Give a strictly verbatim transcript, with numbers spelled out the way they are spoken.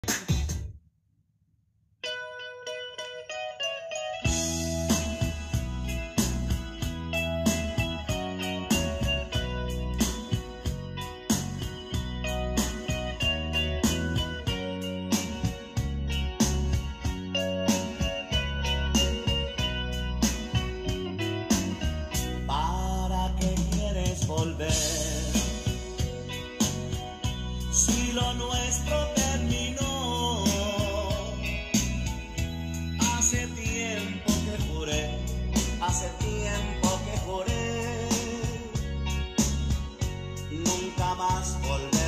Volver. Si lo nuestro terminó, hace tiempo que juré, hace tiempo que juré, nunca más volver.